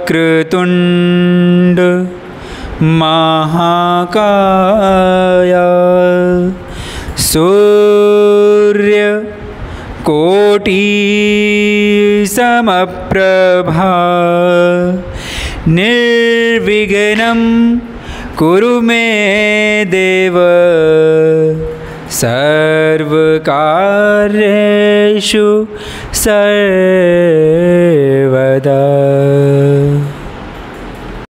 वक्रतुण्ड महाकाय सूर्यकोटिसमप्रभा निर्विघ्नं कुरु मे देव सर्वकार्येषु सर्वदा।